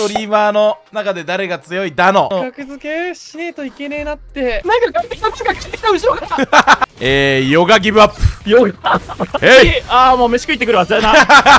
トリーマーの中で誰が強いだの。 格付けしねえといけねえなって。なんか帰ってきた、帰ってきた、後ろから。 ヨガギブアップ。 ヨガ。ああ、もう飯食いってくるわ、じゃあな。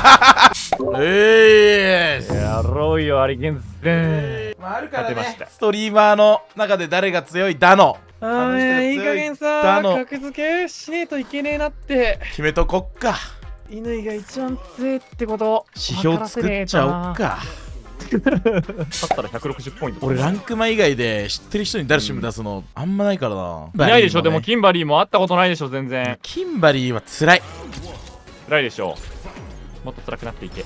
やろうよ、アリゲンズね。 まあ、あるからね、ストリーマーの中で誰が強いだの。 いい加減さ、格付けしねえといけねえなって決めとこっか。 乾が一番強いってこと。 指標作っちゃおっか。 勝ったら160ポイント。 俺ランクマ以外で知ってる人にダルシム出すのあんまないからな。 いないでしょ。でもキンバリーも会ったことないでしょ。全然キンバリーは辛い。 辛いでしょ。もっと辛くなっていけ。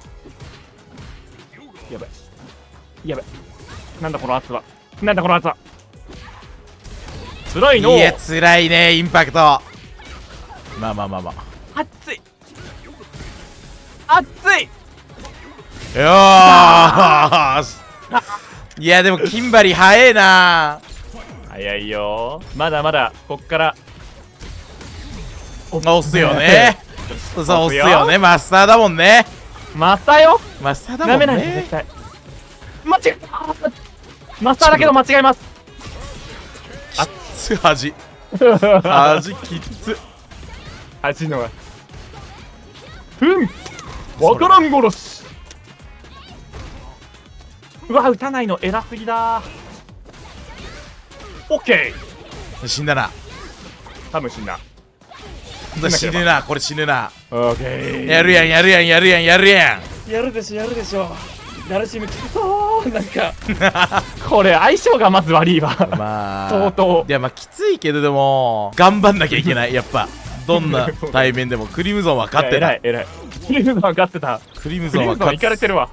やばいやばい。なんだこの圧は。なんだこの圧は。辛いの。 いや辛いね、インパクト。まあまあまあまあ、 熱い熱い。 よーし。いやでもキンバリー早えな。 早いよ。まだまだこっから押すよね。そう押すよね。マスターだもんね。 マスターよ。 マスターだもんね。 ダメなんです絶対。間違えた。マスターだけど間違えます。 きっつ恥恥きっつ恥のがわからん殺し。うわ、撃たないの偉すぎだ。オッケー。死んだな。 多分死んだ。 死ぬな、これ死ぬな。 オッケー。 やるやんやるやんやるやんやるやん。 やるでしょやるでしょ。ダルシムきつそうなんかこれ相性がまず悪いわ。 まあ相当。 いやまあきついけど、でも頑張んなきゃいけない。やっぱどんな対面でもクリムゾンは勝ってた。 偉い偉い。クリムゾンは勝ってた。 クリムゾンは勝ってた。 いかれてるわ。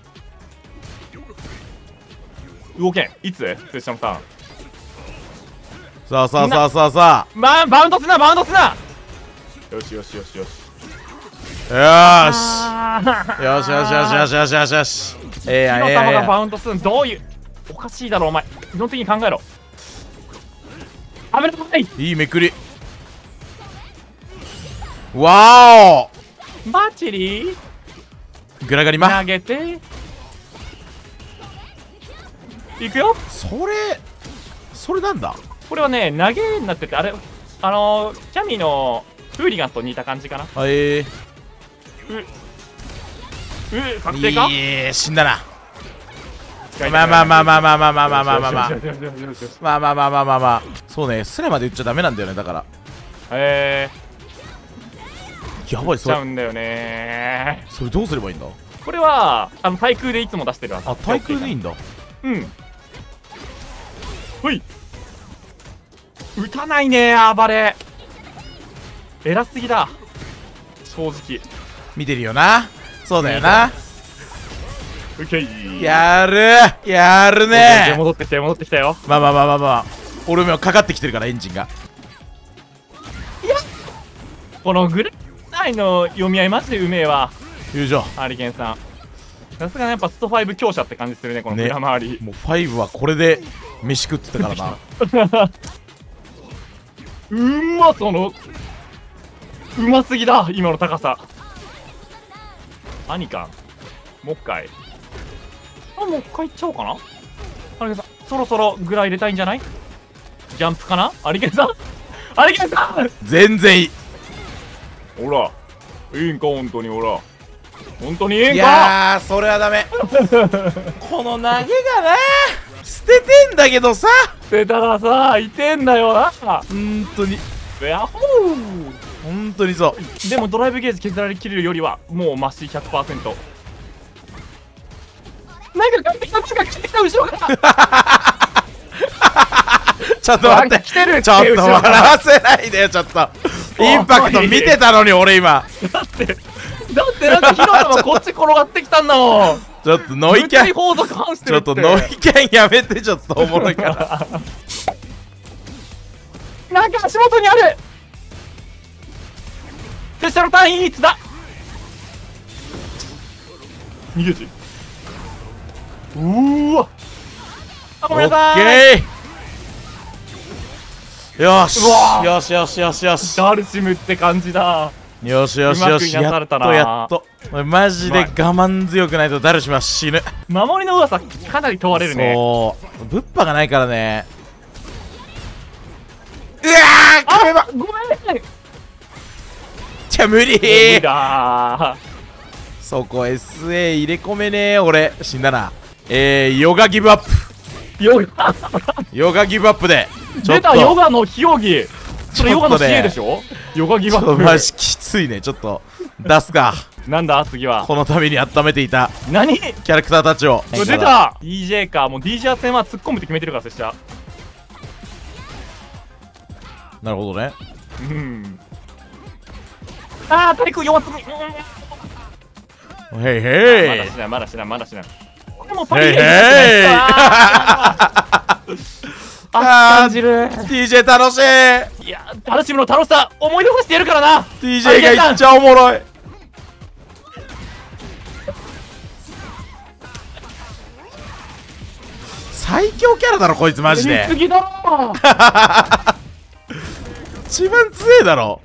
動けん。いつセッションさん。 さあさあさあさあさあ、 バウンドすなバウンドすな。よしよしよしよしよーしよしよしよしよしよしよしよし。 火の玉がバウンドするのどういう。おかしいだろお前。基本的に考えろ。危ない。 いいめくり。わーおバッチリー。 グラガリマ投げていくよ。 それなんだ。 これはね投げになってて、あれキャミのフーリガンと似た感じかな。確定か。 死んだな。まあまあまあまあまあまあまあまあまあまあまあまあまあまあまあまあまあ、そうね、スラまで言っちゃダメなんだよね。だからやばい。それちゃうんだよね。それどうすればいいんだ。 これは対空でいつも出してるはず。 あ、対空でいいんだ。 ほい。撃たないね暴れ。偉すぎだ正直。見てるよな。そうだよな。 やるね。 戻ってきたよ戻ってきたよ。 まあまあまあまあまあ、俺もかかってきてるからエンジンが。 このグレーの読み合いマジでうめえわ。 友情ハリケンさんさすがにやっぱスト5強者って感じするね、この裏回り。 もう5はこれで飯食ってたからな。 うますぎだ今の高さ。兄かもう一回。もう一回いっちゃおうかな。アリケンさんそろそろグラ入れたいんじゃない。ジャンプかな。アリケンさん全然いい。 ほらいいんか本当に。ほら本当にいいんか。 いやーそれはダメ。この投げがな、捨ててんだけどさ。 捨てたらさいてんだよな。 本当にヤッホー。 本当にそう。 でもドライブゲージ削られきるよりはもうマシ 100%。 なんか帰ってきた後ろからちょっと待って、ちょっと笑わせないでよ。ちょっとインパクト見てたのに俺今。 だってなんか火の玉こっち転がってきたんだもん。 ちょっとノイキャン、 ちょっとノイキャンやめて。ちょっとおもろいからなんか足元にある。拙者の単位いつだ。逃げて。わごめんなさい。 よしよしよしよしよし。 ダルシムって感じだ。 よしよしよし。やっとやっと。 俺マジで我慢強くないとダルシムは死ぬ。 守りの噂かなり問われるね。 そう物販がないからね。うわー壁ばごめん。 じゃ無理無理だそこ SA 入れ込めねえ俺。死んだな。ヨガギブアップ。 ヨガヨガギブアップでちょっと出た、ヨガの非容疑。それヨガの CA でしょ。ヨガギブアップ。 マジきついね。ちょっと出すか。 なんだ次は。 このために温めていた何キャラクターたちを。 出た DJ か。もう DJ 戦は突っ込むって決めてるから。そしたらなるほどね。 ああ、体育弱すぎ。 へいへいまだしないまだしないまだしない。これもパリへいへい感じる。 DJ 楽しい。 いや、ダルシムの楽しさ思い出させてやるからな。 DJ がいっちゃおもろい。最強キャラだろこいつマジで。 見すぎだろ一番強いだろ。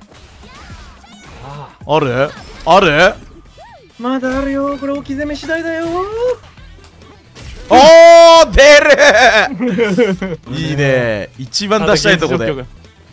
あるある。 まだあるよ。これ置き攻め次第だよ。 おー出るいいね。一番出したいとこで。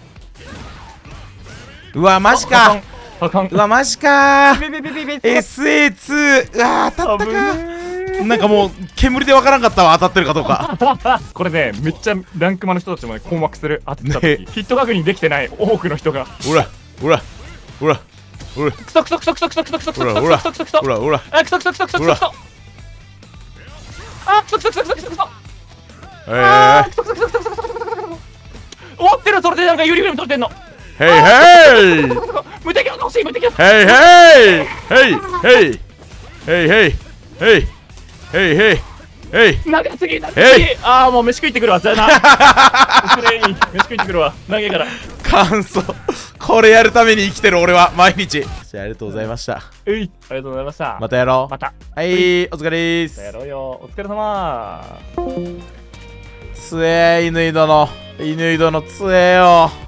うわマジか。うわマジか。 SA2 うわ当たったか。なんかもう煙でわからんかったわ、当たってるかどうか。 これね、めっちゃランクマの人たちもね困惑する。当てた時、ヒット確認できてない多くの人が。 ほらほらほらほらクソクソクソクソクソクソクソクソクソほらクソクソクソほらほらあ、クソクソクソクソクソクソあ、クソクソクソクソクソクソあークソクソクソクソクソクソクソ終わってる。それでなんかユリグリム取ってんの。 ヘイヘイ無敵が欲しい。無敵がヘイヘイヘイヘイヘイヘイヘイヘイヘイヘイ。 長すぎ長すぎ。ああもう飯食いってくるわ。じゃあなきれいに飯食いってくるわ。長いから。 感想これやるために生きてる俺は毎日。じゃあありがとうございました。 ありがとうございました。 またやろう。 またはいお疲れーす。 やろうよ。お疲れ様。 つえー犬井殿犬井殿つえよ。